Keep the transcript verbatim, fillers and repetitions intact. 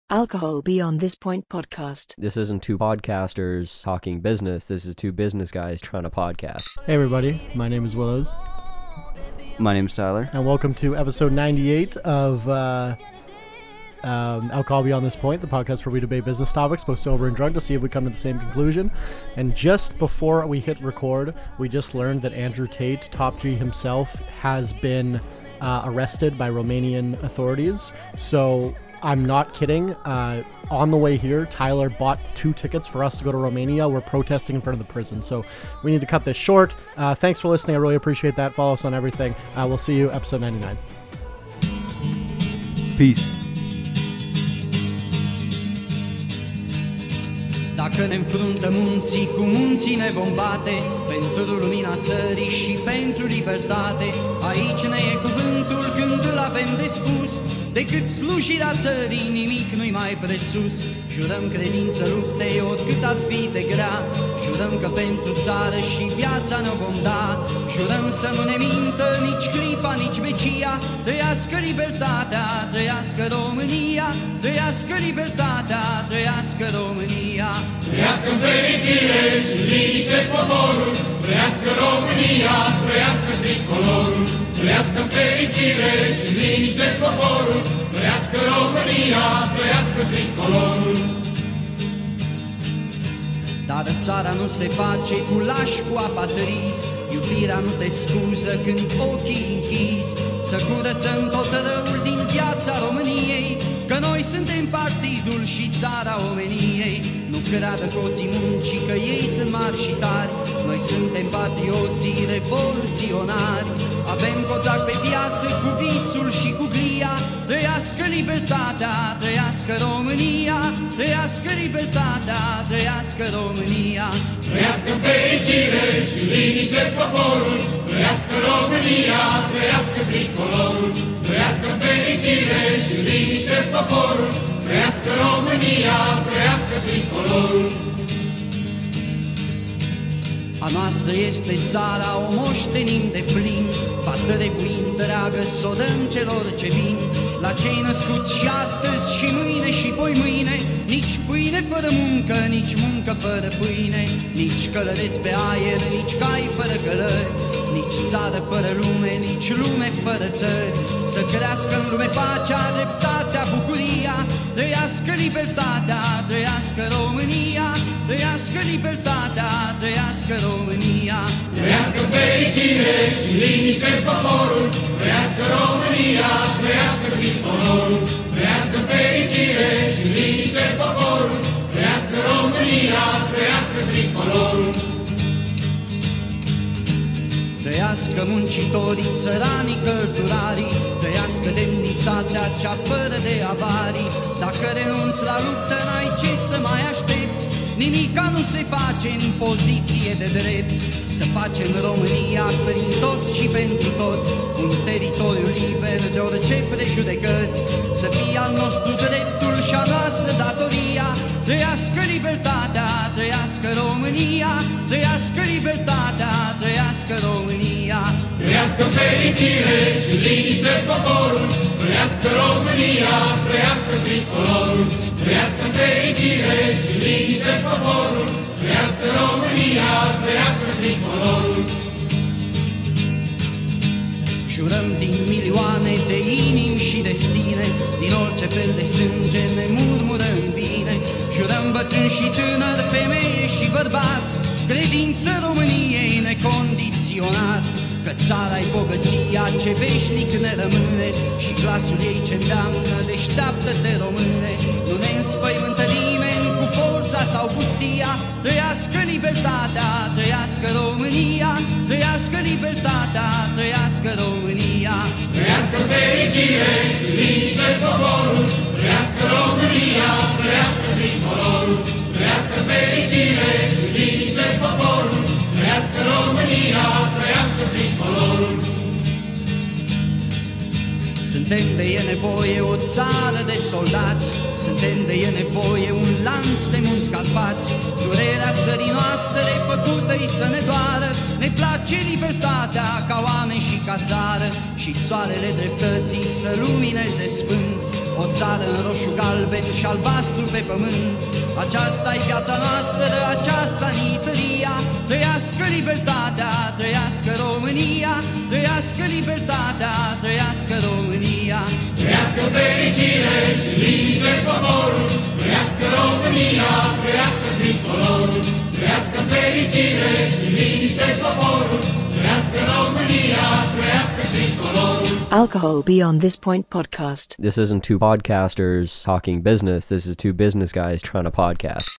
Alcohol Beyond This Point podcast. This isn't two podcasters talking business. This is two business guys trying to podcast. Hey everybody, my name is Willows. My name's Tyler. And welcome to episode ninety-eight of uh, um, Alcohol Beyond This Point, the podcast where we debate business topics, both sober and drunk, to see if we come to the same conclusion. And just before we hit record, we just learned that Andrew Tate, Top G himself, has been uh, arrested by Romanian authorities. So I'm not kidding. Uh, on the way here, Tyler bought two tickets for us to go to Romania. We're protesting in front of the prison, so we need to cut this short. Uh, thanks for listening. I really appreciate that. Follow us on everything. Uh, we'll see you episode ninety-nine. Peace. Dacă ne înfruntă munții, cu munții ne vom bate, pentru lumina țării și pentru libertate. Aici ne e cuvântul când îl avem de spus, decât slujirea țării nimic nu-i mai presus. Jurăm credință lupte, oricât ar fi de grea, jurăm că pentru țară și viața ne vom da. Jurăm să nu ne mintă nici clipa, nici vecia, trăiască libertatea, trăiască România, trăiască libertatea, trăiască România. Trăiască în fericire și liniște poporul, trăiască România, trăiască tricolorul. Trăiască în fericire și liniște poporul, trăiască România, trăiască tricolorul. Dar țara nu se face cu lași, cu apatrism, iubirea nu te scuză când ochii închizi. Să curățăm tot răul din viața României, că noi suntem partidul și țara omeniei. Nu creadă coții muncii că ei sunt mari și tari, noi suntem patrioții revoluționari. Avem contract pe viață cu visul și cu glia, trăiască libertatea, trăiască România, trăiască libertatea, trăiască România. Trăiască în fericire și liniște poporul, trăiască România, trăiască tricolorul. Trăiască în fericire și liniște poporul, trăiască România, trăiască tricolorul. A noastră este țara, o moștenim de plin, va trebui întreagă să o dăm celor ce vin. La cei născuți și astăzi și mâine și poi mâine, nici pâine fără muncă, nici muncă fără pâine, nici călăreți pe aer, nici cai fără călări, nici țară fără lume, nici lume fără țări. Să crească în lume pacea, dreptatea, bucuria, trăiască libertatea, trăiască România, trăiască libertatea, trăiască România. Trăiască în fericire și liniște poporul, trăiască România, trăiască tricolorul. Trăiască în fericire și liniște poporul, trăiască România, trăiască tricolorul. Trăiască muncitorii, țăranii, călturarii, trăiască demnitatea cea fără de avarii. Dacă renunți la luptă, n-ai ce să mai aștepți, nimica nu se face în poziție de drept. Să facem România prin toți și pentru toți un teritoriu liber de orice prejudecăți. Să fie al nostru dreptul și a noastră datoria, trăiască libertatea, trăiască România, trăiască libertatea, trăiască România. Trăiască în fericire și liniște poporul, trăiască România, trăiască tricolorul. Trăiască în fericire și liniște poporul, trăiască România, trăiască tricolorul. Jurăm din milioane de inimi și destine, din orice fel de sânge ne murmură în vine. Jurăm bătrâni și tânăr, femeie și bărbat, credință României necondiționat, că țara-i bogăția ce veșnic ne rămâne și glasul ei ce îndeamnă, deșteaptă-te române. Nu ne înspăimântă nimeni cu forța sau pustia, trăiască libertatea, trăiască România, trăiască libertatea, trăiască România. Trăiască fericire și liniște poporul, trăiască România, trăiască tricolorul. Trăiască fericire și liniște poporul, trăiască România, trăiască tricolorul. Suntem de e nevoie o țară de soldați, suntem de e nevoie un lanț de munți Carpați. Durerea țării noastre făcută-i să ne doară, ne place libertatea ca oameni și ca țară, și soarele dreptății să lumineze sfânt O țară în roșu, galben și albastru pe pământ. Aceasta-i viața noastră, aceasta în Italia. Trăiască libertatea, trăiască România. Trăiască libertatea, trăiască România. Trăiască fericire și liniște poporul, trăiască România, trăiască tricolorul. Trăiască fericire și liniște poporul, trăiască România, trăiască tricolorul. Alcohol Beyond This Point podcast. This isn't two podcasters talking business. This is two business guys trying to podcast.